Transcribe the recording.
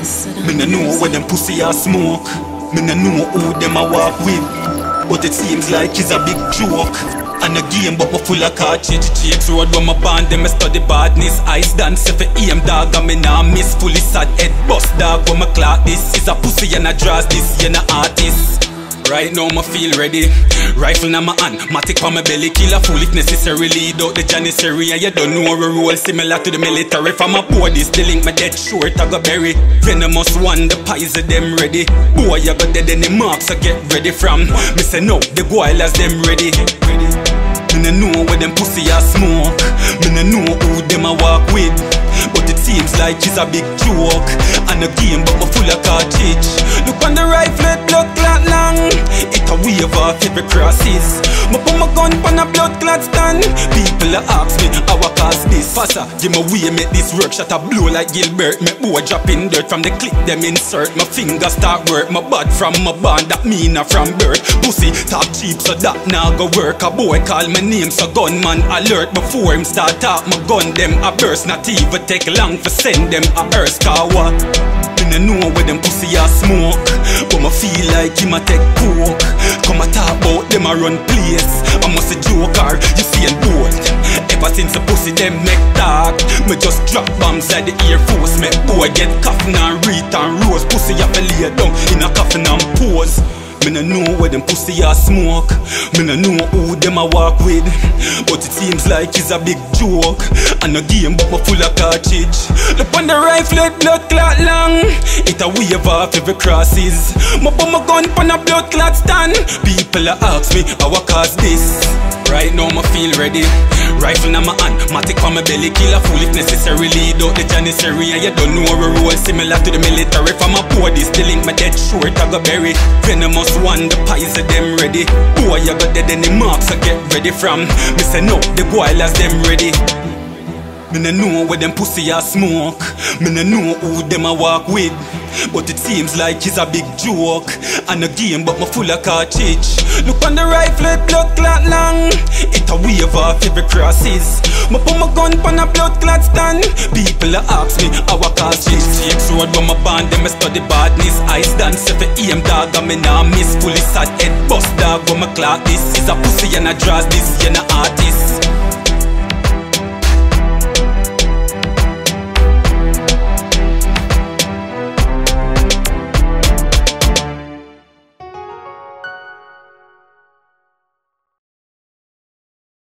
Me no know where them pussy a smoke. Me no know who them a walk with. But it seems like it's a big joke. And a game but me full of cartridge. Chicks road where my band them study badness. Ice dance if I aim dog and me nah miss. Fully sad head bust dog when me clock this. Is a pussy and a draws this, you no artist. Right now me feel ready. Rifle na my hand, matic pa my belly. Kill a fool if necessary. Lead out the janissary. And you don't know a role similar to the military. From a board this the link my dead short I go bury. Venomous one, the pies of them ready. Boy you go dead any marks I get ready from. Me say no, the goilers them ready. Me no know where them pussy a smoke. Me no know who them a walk with. But it seems like it's a big joke. And a game but me full of cartridge. Look on the rifle, blood clot long. It a wave off every crosses. Me put my gun on a blood clot stand. People a ask me how I cause this. Faster, give me way, make this work. Shot a blow like Gilbert. Make boy drop in dirt from the clip them insert. My fingers start work. My bad from my band, that mean a from birth. Pussy talk cheap so that now go work. A boy call my name so gunman alert. Before him start talk my gun them a burst. Not even take long for send them a earth car what? Me no know where them pussy a smoke. But me feel like him a take coke. Come a talk about them a run place. I must a joker, you see and both. Ever since the pussy them make talk. Me just drop bombs like the Air Force. Make boy get coffin and read and rose. Pussy a lay down in a coffin and pose. Me no know where them pussy a smoke. Me no know who them a walk with. But it seems like it's a big joke. And a game but me full of cartridge. Look on the rifle, blood clot long. It a wave off every crosses. Me put my gun on a blood clot stand. People a ask me how I cause this. Right now me feel ready. Rifle in my hand, matic on my belly. Kill a fool if necessary. Lead out the janissary. And you don't know a role similar to the military. From a board this the link my dead short I go bury. Venomous one, the pies of them ready. Boy you got dead any marks I get ready from. Me say no, the goilers them ready. Me no know where them pussy a smoke. Me no know who them a walk with. But it seems like it's a big joke. And a game but me full of cartridge. Look on the rifle, blood clot long. It a wave off every crosses. Me put my gun on a blood clot stand. People a ask me how I cause this. Chicks road where my band them study badness. Ice dance if I aim dog and me nah miss. Fully sad head bust dog when me clock this. Is a pussy and a draws this, you no artist.